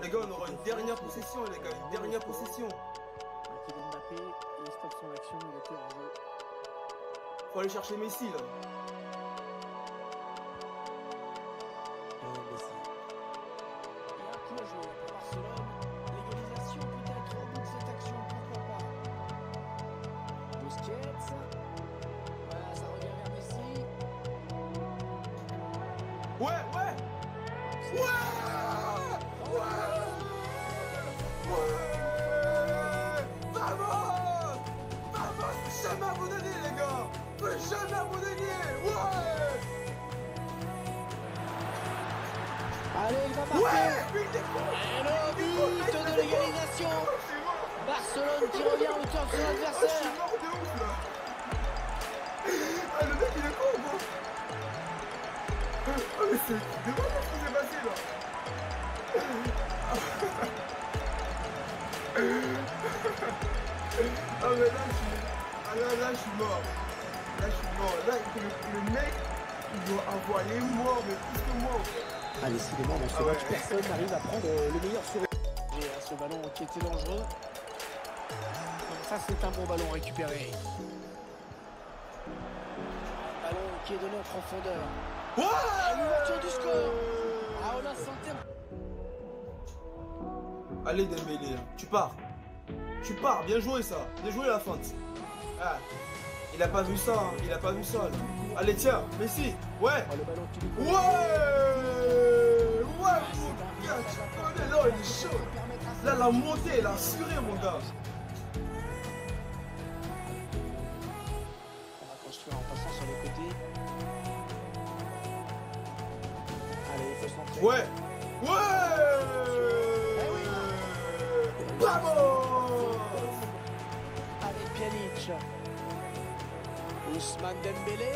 les gars, on aura une dernière possession, les gars, une dernière possession. Kylian Mbappé, il stoppe son action, il était en jeu. Faut aller chercher Messi là. Messi. Il y a un coup à jouer pour Barcelone. L'égalisation peut-être au bout de cette action, pourquoi pas. Busquets. Voilà, ça revient vers Messi. Ouais. Vamos! Jamais abandonner les gars! Jamais abandonner! Ouais! Allez, il va marquer. Ouais! Et le but de l'égalisation. Barcelone qui revient à hauteur de son Je suis adversaire. mort de ouf là! Ah le mec il est con gros! Ah mais c'est vraiment ce qui s'est passé là! Ah mais là je suis mort! Là je suis mort! Là le mec il doit avoir les morts mais plus que moi! Ah décidément dans ce match personne n'arrive à prendre le meilleur sur et à ce ballon qui était dangereux. Donc ça c'est un bon ballon récupéré. Ballon qui est donné en profondeur. Ouais! L'ouverture du score. Ah on a senti. Allez Dembélé, tu pars! Tu pars, bien joué ça! Bien joué la feinte! Ah, il a pas vu ça, hein. Il a pas vu ça là. Allez tiens, Messi! Ouais! Oh, le ballon qui lui Ouais! Ouais mon gars, tu connais là, il est chaud! Là la montée, il a assuré mon gars! On va construire en passant sur les côtés. Allez, il faut centrer. Ouais! Ouais! Bravo! Avec Pjanic. Ousmane Dembélé.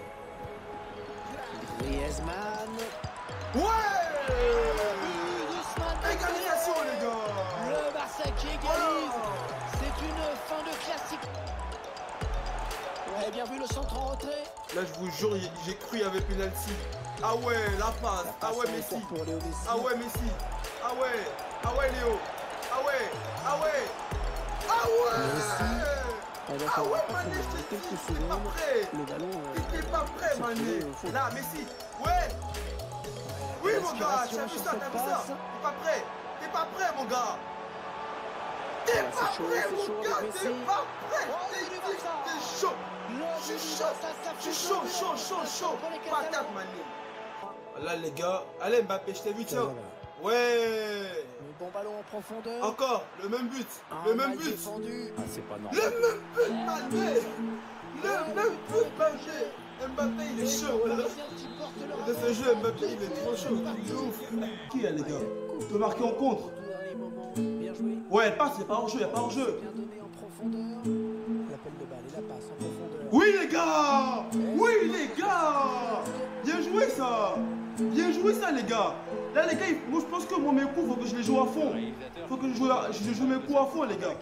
Griezmann. Ouais! Ousmane Dembélé. Égalisation les gars! Le Barça qui égalise. C'est une fin de classique. Ouais, bien vu le centre en retrait. Là je vous jure, j'ai cru il y avait penalty. Ah ouais, la passe. Ah ouais Messi. Pour Léo Messi. Ah ouais Messi. Ah ouais. Ah ouais Léo. Ah ouais. Ah ouais. Ah ouais. Ah ouais Mané, je t'ai dit, t'es pas prêt. Le ballon. T'es pas prêt Mané. Là Messi. Ouais. Oui mon gars, t'as vu ça, t'as vu ça. T'es pas prêt. T'es pas prêt mon gars. T'es pas prêt mon gars. T'es pas prêt. T'es chaud. Je suis chaud. Patate Mané. Là les gars, allez Mbappé, je t'ai vu tiens. Ouais. Le bon ballon en profondeur. Encore, le même but. Le même but. Défendu. Ah, c'est pas normal. Le même but Mané. Le même but Mané. Mbappé il est chaud. Dans ce jeu Mbappé il est trop chaud. Il est ouf. Qui est les gars? Il peut marquer en contre. Bien joué. Ouais, elle passe, il n'y a pas hors jeu, il n'y a pas hors jeu. Bien donné en profondeur. L'appel de balle et la passe en profondeur. Oui les gars. Oui les gars. Bien joué ça. Bien joué ça les gars. Là les gars, moi je pense que moi mes coups, faut que je les joue à fond. Faut que je joue mes coups à fond les gars.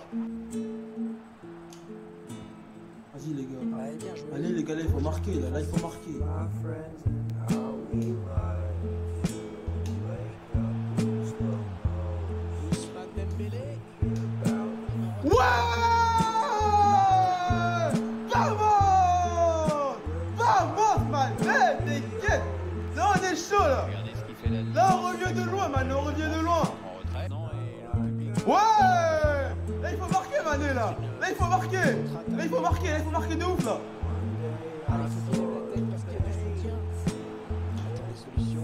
Vas-y les gars. Ouais, bien joué. Allez les gars, là il faut marquer, là il faut marquer. Ousmane Dembélé. Ouais. Vamos man. T'inquiète. Là on est chaud là. Regardez ce qu'il fait là. Là on revient de loin man, on revient de loin. En retrait. Non, et le public. Ouais. Là il faut marquer Mané là. Là il faut marquer. Là il faut marquer, là il faut marquer de ouf là. Allez, il faut qu'il lève la tête parce qu'il y a du soutien. Attends les solutions.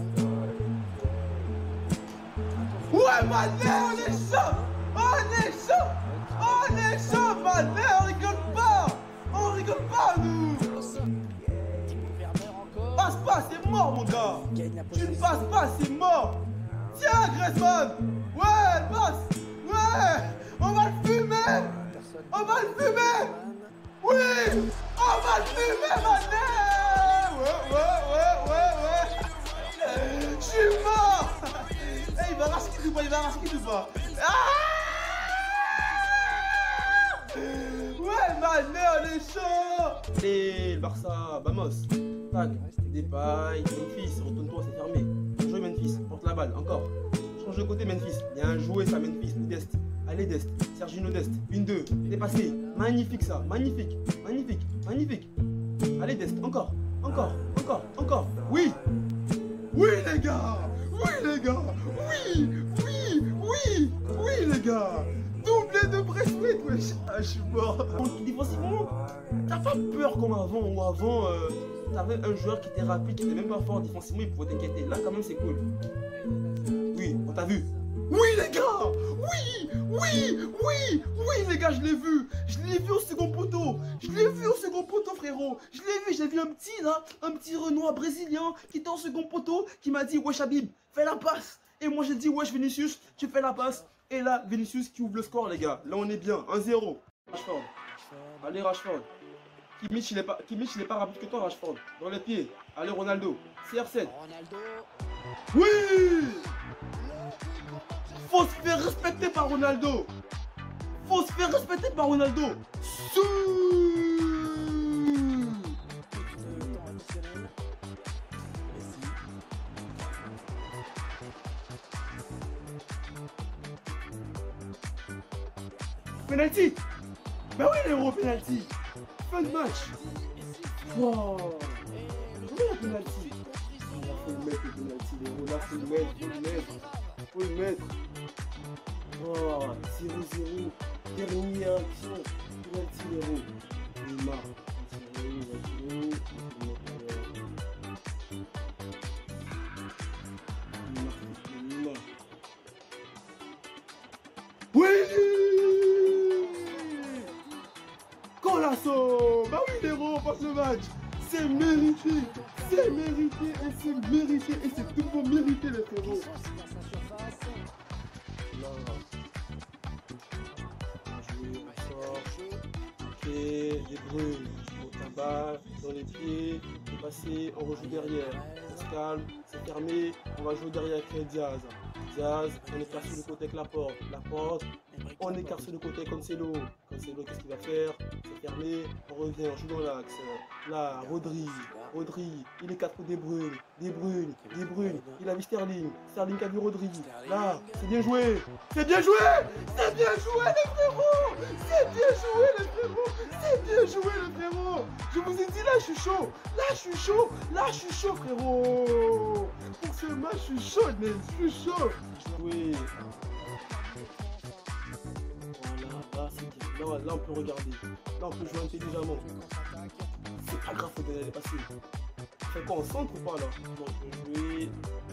Ouais Mané, on est chaud. On est chaud. On est chaud Mané, on rigole pas. On rigole pas nous. Thibaut Werner encore. Passe pas, c'est mort mon gars. Gagne la Tu ne possession. passes pas, c'est mort. Tiens Griezmann. Ouais, passe. Ouais. On va le fumer. Personne. On va le fumer. Oui. On va le fumer Mané. Ouais. Je suis mort. Eh, il va rasquer ou pas? Il va rasquer ou pas? Ah. Ouais Mané, on est chaud. Allez, le Barça, vamos. Tac, Depay, Memphis, retourne-toi, c'est fermé. Jouez Memphis, porte la balle, encore. Change de côté, Memphis. Bien joué, ça, Memphis. Dest. Allez, Dest. Sergino Dest. 1-2. Dépassé. Magnifique, ça. Magnifique. Magnifique. Magnifique. Allez, Dest. Encore. Encore. Encore. Encore. Oui. Oui, les gars. Oui, les gars. Oui. Oui. Oui. Oui, les gars. Doublé de Braithwaite, wesh. Ah, je suis mort. Défensivement, t'as pas peur comme avant. Ou avant, t'avais un joueur qui était rapide, qui était même pas fort défensivement, il pouvait t'inquiéter. Là, quand même, c'est cool. Oui, on t'a vu. Oui, les gars. Oui. Oui. Oui. Oui, les gars, je l'ai vu. Je l'ai vu au second poteau. Je l'ai vu au second poteau, frérot. Je l'ai vu. J'ai vu un petit, là, un petit Renoir brésilien qui était au second poteau, qui m'a dit, wesh, Habib, fais la passe. Et moi, j'ai dit, wesh, Vinicius, tu fais la passe. Et là, Vinicius qui ouvre le score, les gars. Là, on est bien. 1-0. Rashford. Allez, Rashford. Kimmich, il est pas rapide que toi, Rashford. Dans les pieds. Allez, Ronaldo. CR7. Oui! Faut se faire respecter par Ronaldo. Faut se faire respecter par Ronaldo. Penalty. Bah oui, les héros, penalty. Fin de match. Wow. Oui, la penalty. Faut le mettre, le penalty, les héros. Là, faut le mettre, faut le mettre. Faut le mettre. Oh, 0-0. Dernière action. Penalty, les héros. Neymar. Oui! Colasso! Bah oui, les héros, on passe le match. C'est mérité. C'est mérité et c'est mérité et c'est tout pour mériter, les frérots. Là. Jouer, on sort. Ok, des brunes. Au tabac, dans les pieds. C'est passé, on rejoue derrière. On se calme, c'est fermé. On va jouer derrière avec Diaz. Diaz, on écarte sur le côté avec Laporte. Laporte, on écarte sur le côté avec Cancelo. Cancelo, qu'est-ce qu'il va faire? C'est fermé, on revient, on joue dans l'axe. Là, Rodri, il écarte pour De Bruyne. Il a vu Sterling qui a vu Rodri. Là, c'est bien joué. C'est bien joué. C'est bien joué, les frérots. C'est bien joué, les frérots. C'est bien joué, les frérots. Je vous ai dit, là, je suis chaud. Là, je suis chaud. Là, je suis chaud, frérot. Pour ce match, je suis chaud, mais je suis chaud. Oui. Voilà, là, on peut regarder. Là, on peut jouer intelligemment. C'est pas grave, faut donner les passer. Fait quoi, on centre ou pas là? Non, je peux jouer.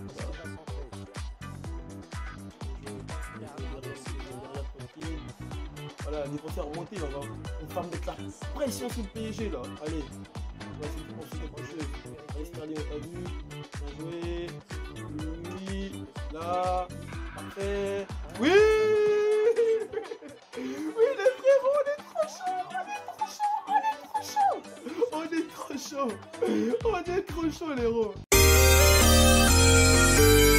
Voilà, les défenseurs remontés, là, on va mettre la pression sur le PSG là. Allez, on va essayer de penser quelque chose. Allez, Sterling, on t'a vu. Bien joué. Oui, là, parfait. Oui! Oui, les frérots, on est trop chaud, on est trop chaud, les héros.